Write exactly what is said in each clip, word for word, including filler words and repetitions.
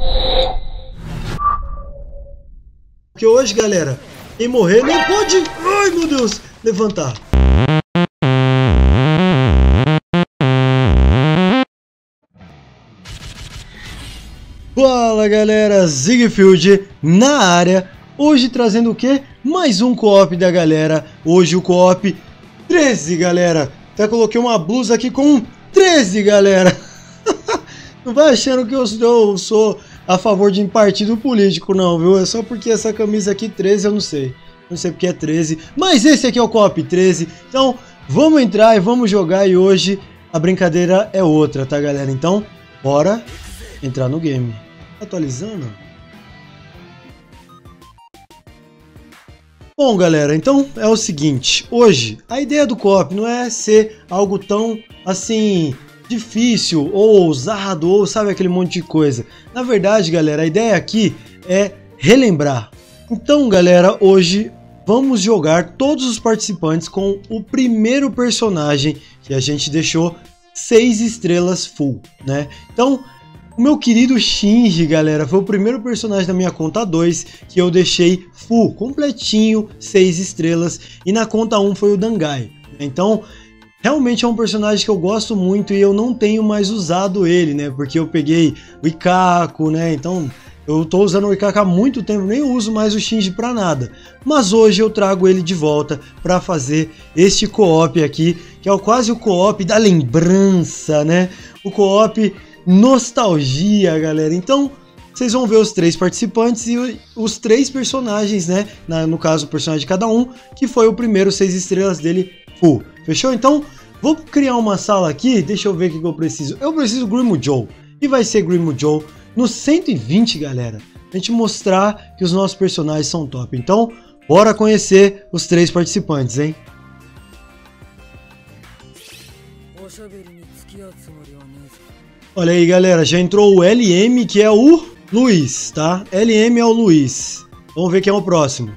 Porque hoje, galera, quem morrer não pode, ai meu Deus, levantar. Fala galera, Zigfield na área, hoje trazendo o que? Mais um co-op da galera, hoje o co-op treze galera, até coloquei uma blusa aqui com treze galera, não vai achando que eu sou, eu sou a favor de partido político não, viu? É só porque essa camisa aqui treze eu não sei, não sei porque é treze, mas esse aqui é o co-op treze, então vamos entrar e vamos jogar e hoje a brincadeira é outra, tá galera? Então bora entrar no game. Atualizando. Bom galera, então é o seguinte, hoje a ideia do co-op não é ser algo tão assim difícil ou ousado ou sabe aquele monte de coisa. Na verdade galera, a ideia aqui é relembrar. Então galera, hoje vamos jogar todos os participantes com o primeiro personagem que a gente deixou seis estrelas full, né? Então o meu querido Shinji, galera, foi o primeiro personagem da minha conta dois que eu deixei full, completinho, seis estrelas. E na conta um foi o Dangai. Então, realmente é um personagem que eu gosto muito e eu não tenho mais usado ele, né? Porque eu peguei o Ikako, né? Então, eu tô usando o Ikako há muito tempo, nem uso mais o Shinji pra nada. Mas hoje eu trago ele de volta pra fazer este co-op aqui, que é quase o co-op da lembrança, né? O co-op nostalgia, galera. Então vocês vão ver os três participantes e os três personagens, né? Na, no caso, o personagem de cada um, que foi o primeiro seis estrelas dele full. Fechou? Então vou criar uma sala aqui. Deixa eu ver o que, que eu preciso. Eu preciso Grimo Joe. E vai ser Grimo Joe no cento e vinte, galera. A gente mostrar que os nossos personagens são top. Então bora conhecer os três participantes, hein? Olha aí galera, já entrou o L M, que é o Luiz, tá? L M é o Luiz. Vamos ver quem é o próximo.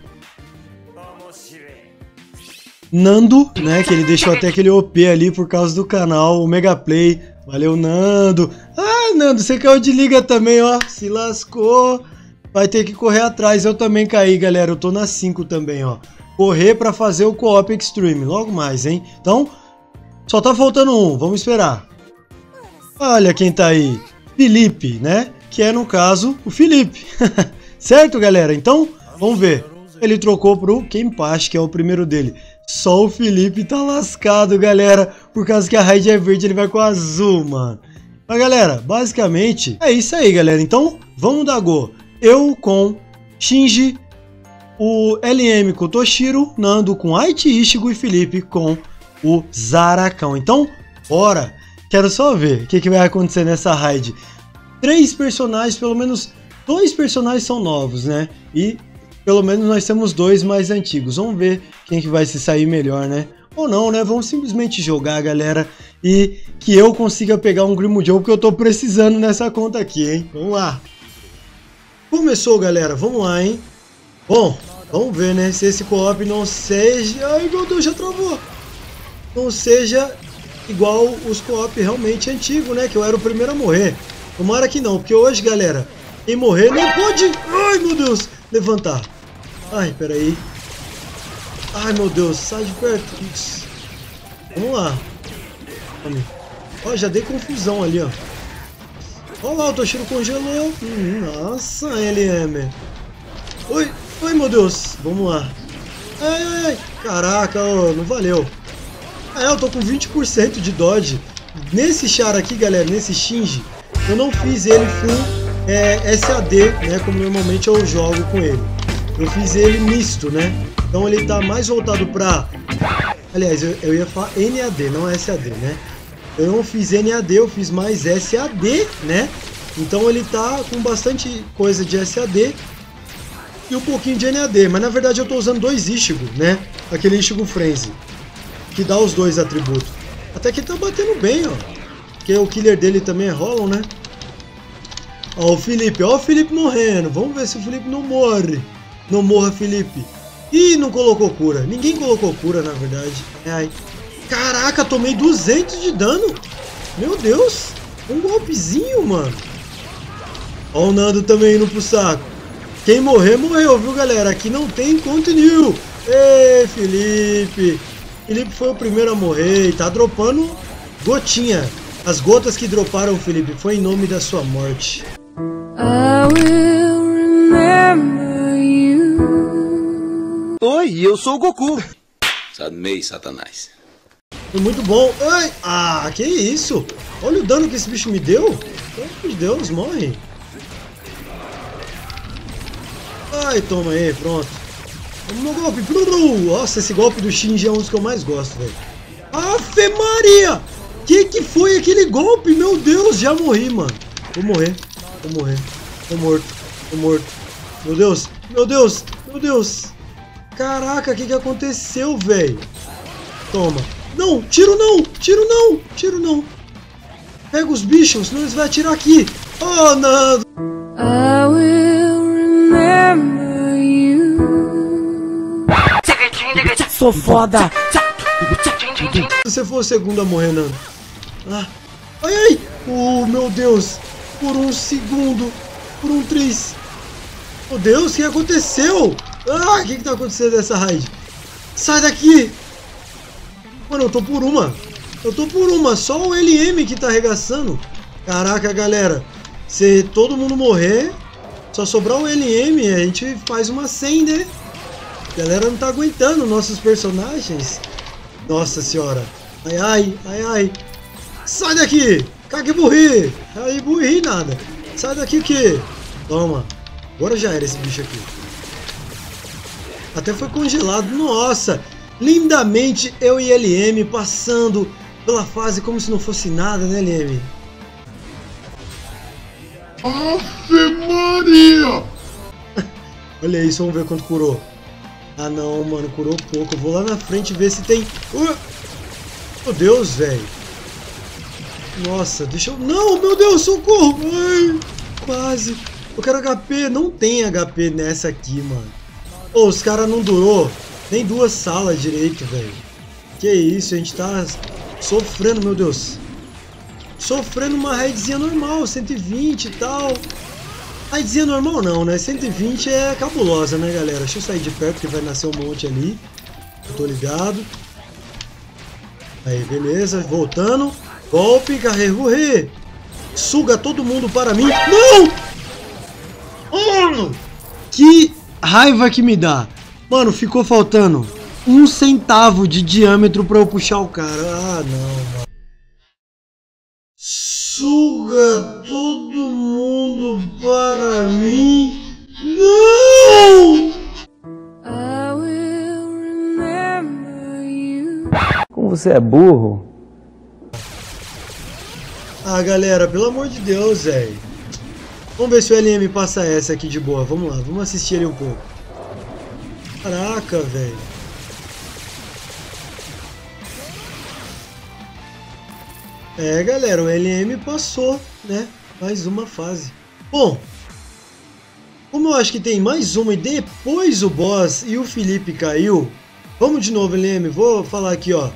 Nando, né? Que ele deixou até aquele O P ali por causa do canal, o Megaplay. Valeu, Nando. Ah, Nando, você caiu de liga também, ó. Se lascou. Vai ter que correr atrás. Eu também caí, galera. Eu tô na cinco também, ó. Correr pra fazer o co-op Extreme. Logo mais, hein? Então, só tá faltando um. Vamos esperar. Olha quem tá aí, Felipe, né? Que é no caso o Felipe. Certo, galera? Então, vamos ver. Ele trocou pro Kenpachi, que é o primeiro dele. Só o Felipe tá lascado, galera. Por causa que a raid é verde, ele vai com azul, mano. Mas, galera, basicamente é isso aí, galera. Então, vamos dar go. Eu com Shinji, o L M com Toshiro, Nando com Aichi Ichigo e Felipe com o Zaracão. Então, bora! Quero só ver o que, que vai acontecer nessa raid. Três personagens, pelo menos dois personagens são novos, né? E pelo menos nós temos dois mais antigos. Vamos ver quem que vai se sair melhor, né? Ou não, né? Vamos simplesmente jogar, galera. E que eu consiga pegar um Grimo Joe, que eu tô precisando nessa conta aqui, hein? Vamos lá. Começou, galera. Vamos lá, hein? Bom, vamos ver, né? Se esse co-op não seja... Ai, meu Deus, já travou. Não seja... igual os co-op realmente antigos, né? Que eu era o primeiro a morrer. Tomara que não, porque hoje, galera, quem morrer não pode... Ai, meu Deus! Levantar. Ai, peraí. Ai, meu Deus, sai de perto. Isso. Vamos lá. Ó, já dei confusão ali, ó. Olha lá, o Toshiro congelou. Hum, nossa, L M. Oi, oi, meu Deus. Vamos lá. Ai, ai, ai. Caraca, ó, não valeu. É, eu tô com vinte por cento de dodge. Nesse char aqui, galera, nesse Shinji, eu não fiz ele full é, S A D, né, como normalmente eu jogo com ele. Eu fiz ele misto, né? Então ele tá mais voltado pra... Aliás, eu, eu ia falar N A D, não S A D, né? Eu não fiz N A D, eu fiz mais S A D, né? Então ele tá com bastante coisa de S A D e um pouquinho de N A D. Mas na verdade eu tô usando dois Ichigo, né? Aquele Ichigo Frenzy, que dá os dois atributos. Até que tá batendo bem, ó. Porque o killer dele também é Hollow, né? Ó o Felipe, ó o Felipe morrendo. Vamos ver se o Felipe não morre. Não morra, Felipe. Ih, não colocou cura. Ninguém colocou cura, na verdade. Ai. Caraca, tomei duzentos de dano. Meu Deus. Um golpezinho, mano. Ó o Nando também indo pro saco. Quem morrer, morreu, viu, galera? Aqui não tem continue. Ei, Felipe. Felipe foi o primeiro a morrer e tá dropando gotinha. As gotas que droparam o Felipe foi em nome da sua morte. I will remember you. Oi, eu sou o Goku. Sadmei, Satanás. Foi muito bom. Ai, ah, que isso? Olha o dano que esse bicho me deu. Pelo amor de Deus, morre. Ai, toma aí, pronto. No golpe. Nossa, esse golpe do Shinji é um dos que eu mais gosto, velho. Ave Maria! Que que foi aquele golpe? Meu Deus, já morri, mano. Vou morrer. Vou morrer. Tô morto. Tô morto. Meu Deus. Meu Deus. Meu Deus. Caraca, o que que aconteceu, velho? Toma. Não, tiro não. Tiro não. Tiro não. Pega os bichos, senão eles vão atirar aqui. Oh, não. I will remember you. Sou foda. Se você for o segundo a morrer, Nando. Ah. Ai, ai. Oh, meu Deus. Por um segundo. Por um tris. Meu Deus, o que aconteceu? Ah, o que que tá acontecendo nessa raid? Sai daqui. Mano, eu tô por uma. Eu tô por uma. Só o L M que tá arregaçando. Caraca, galera. Se todo mundo morrer, só sobrar o L M, a gente faz uma cem, né? A galera não tá aguentando nossos personagens. Nossa senhora. Ai, ai, ai, ai. Sai daqui. Cague burri. Aí burri nada. Sai daqui que. Toma. Agora já era esse bicho aqui. Até foi congelado. Nossa. Lindamente eu e L M passando pela fase como se não fosse nada, né, L M? Ave Maria! Olha isso, vamos ver quanto curou. Ah não, mano, curou pouco. Eu vou lá na frente ver se tem... Uh! Meu Deus, velho. Nossa, deixa eu... Não, meu Deus, socorro! Ai, quase. Eu quero H P. Não tem H P nessa aqui, mano. Ô, oh, os caras não durou nem duas salas direito, velho. Que isso, a gente tá sofrendo, meu Deus. Sofrendo uma raidzinha normal, cento e vinte e tal. Raidzinha normal não, né? cento e vinte é cabulosa, né, galera? Deixa eu sair de perto, porque vai nascer um monte ali. Eu tô ligado. Aí, beleza. Voltando. Golpe, carrego, re. Suga todo mundo para mim. Não! Mano! Que raiva que me dá. Mano, ficou faltando um centavo de diâmetro pra eu puxar o cara. Ah, não, mano. Suga todo mundo para mim. Não! I will remember you. Como você é burro. Ah, galera, pelo amor de Deus, velho. Vamos ver se o L M passa essa aqui de boa. Vamos lá, vamos assistir ele um pouco. Caraca, velho. É, galera, o L M passou, né? Mais uma fase. Bom, como eu acho que tem mais uma e depois o boss e o Felipe caiu, vamos de novo, L M. Vou falar aqui, ó.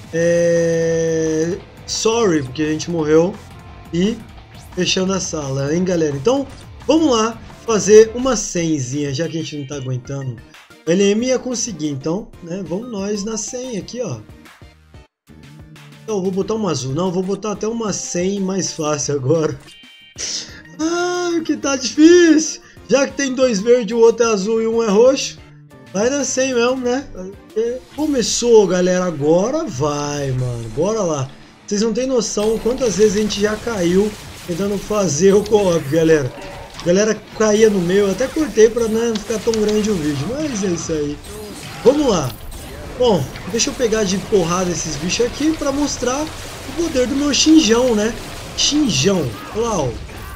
É... Sorry, porque a gente morreu. E fechando a sala, hein, galera? Então, vamos lá fazer uma cenzinha, já que a gente não tá aguentando. O L M ia conseguir, então, né? Vamos nós na cem aqui, ó. Então, eu vou botar uma azul. Não, vou botar até uma cem mais fácil agora. Ah, que tá difícil. Já que tem dois verdes, o outro é azul e um é roxo. Vai na cem mesmo, né? Começou, galera. Agora vai, mano. Bora lá. Vocês não têm noção quantas vezes a gente já caiu tentando fazer o co-op, galera. A galera caía no meio. Eu até cortei pra não ficar tão grande o vídeo. Mas é isso aí. Vamos lá. Bom, deixa eu pegar de porrada esses bichos aqui pra mostrar o poder do meu Shinjão, né? Shinjão. Olha lá, ó.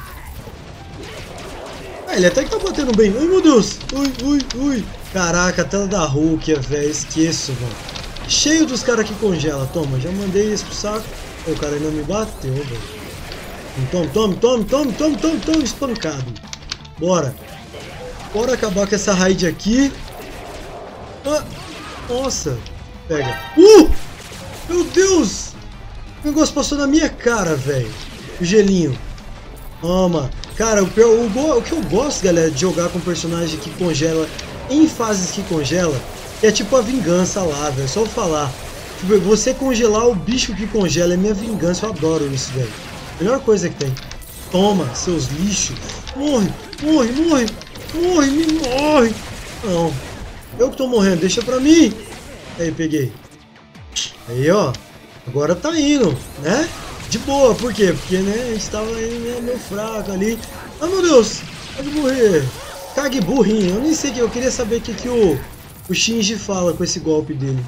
Ah, ele até que tá batendo bem. Ai, meu Deus. Ui, ui, ui. Caraca, a tela da Hulk, velho. Esqueço, mano. Cheio dos caras que congela. Toma, já mandei isso pro saco. O cara ainda me bateu, velho. Tome, tome, tome, tome, tome, tome, tome, espancado. Bora. Bora acabar com essa raid aqui. Ah. Nossa, pega. Uh! Meu Deus! O negócio passou na minha cara, velho. O gelinho. Toma. Cara, o, o, o, o que eu gosto, galera, de jogar com personagem que congela em fases que congela, é tipo a vingança lá, velho. Só falar. Tipo, você congelar o bicho que congela é minha vingança. Eu adoro isso, velho. Melhor coisa que tem. Toma, seus lixos. Morre, morre, morre. Morre, me morre. Não. Eu que tô morrendo, deixa pra mim. Aí, peguei. Aí, ó. Agora tá indo, né? De boa, por quê? Porque, né, a gente tava aí meio fraco ali. Ah, meu Deus, pode morrer. Cague burrinho. Eu nem sei que eu queria saber o que, que o, o Shinji fala com esse golpe dele.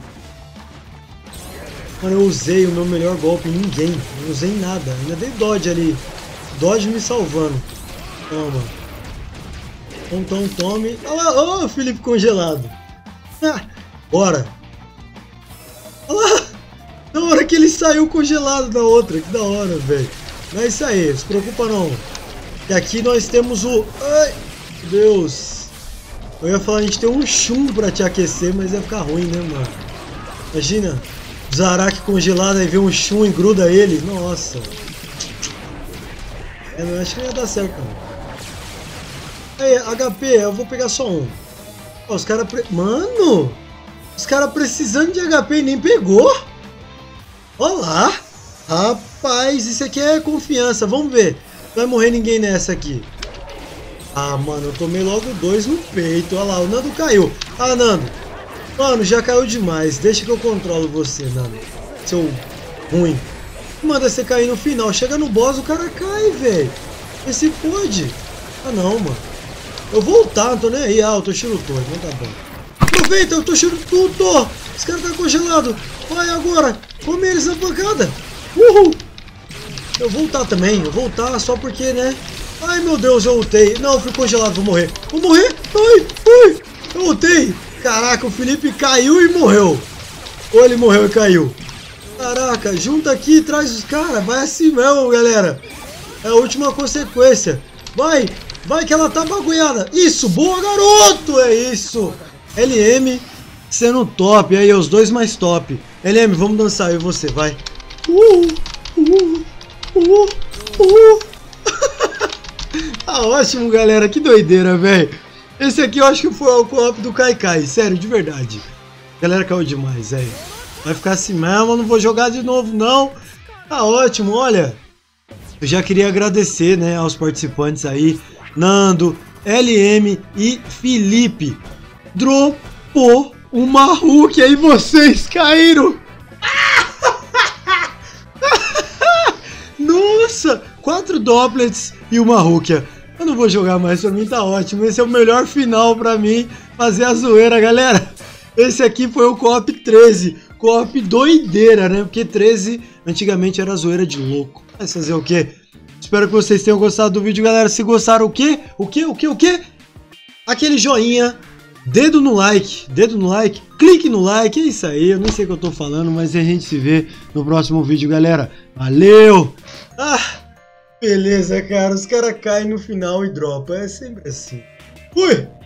Mano, eu usei o meu melhor golpe em ninguém. Não usei em nada. Ainda dei dodge ali. Dodge me salvando. Toma. Tom, tom, tome. Olha lá, ó, o Felipe congelado. Ah, bora. Olha lá. Na hora que ele saiu congelado da outra. Que da hora, velho. Não é isso aí. Não se preocupa não. E aqui nós temos o... Ai, Deus. Eu ia falar, a gente tem um chumbo pra te aquecer, mas ia ficar ruim, né, mano? Imagina. Zarak congelado e vê um chum e gruda ele. Nossa. É, não, acho que não ia dar certo, não. Aí, H P, eu vou pegar só um. Ó, os caras... Pre... Mano! Os caras precisando de H P e nem pegou. Olá! Rapaz, isso aqui é confiança. Vamos ver. Não vai morrer ninguém nessa aqui. Ah, mano, eu tomei logo dois no peito. Olha lá, o Nando caiu. Ah, Nando. Mano, já caiu demais. Deixa que eu controlo você, Nando. Seu ruim. Manda você cair no final. Chega no boss, o cara cai, velho. Esse pode. Ah, não, mano. Eu vou voltar, não tô nem aí. Ah, eu tô cheiro todo. Não tá bom. Aproveita, eu tô cheiro tudo. Esse cara tá congelado. Vai agora. Come eles na pancada. Uhul. Eu vou voltar também. Eu vou voltar só porque, né? Ai, meu Deus, eu ultei. Não, eu fui congelado. Vou morrer. Vou morrer. Ai, ai. Eu ultei. Caraca, o Felipe caiu e morreu. Ou ele morreu e caiu. Caraca, junta aqui e traz os caras. Vai assim mesmo, galera. É a última consequência. Vai, vai que ela tá bagulhada. Isso, boa, garoto. É isso. L M sendo top. Aí, os dois mais top. L M, vamos dançar, eu e você, vai. Uh, uh, uh, uh. Ah, ótimo, galera. Que doideira, velho. Esse aqui eu acho que foi o co-op do Kaikai. Sério, de verdade. A galera caiu demais, velho. Vai ficar assim mesmo, eu não vou jogar de novo, não. Tá ótimo, olha. Eu já queria agradecer, né, aos participantes aí. Nando, L M e Felipe. Dropou uma Hulk aí, vocês caíram. Nossa, quatro Doplets e uma Hulk. Eu não vou jogar mais, pra mim tá ótimo. Esse é o melhor final pra mim fazer a zoeira, galera. Esse aqui foi o co-op treze. Co-op doideira, né? Porque treze antigamente era zoeira de louco. Vai fazer o quê? Espero que vocês tenham gostado do vídeo, galera. Se gostaram, o quê? O quê? O quê? O quê? Aquele joinha. Dedo no like. Dedo no like. Clique no like. É isso aí. Eu nem sei o que eu tô falando, mas a gente se vê no próximo vídeo, galera. Valeu! Ah! Beleza, cara. Os caras caem no final e dropam. É sempre assim. Fui!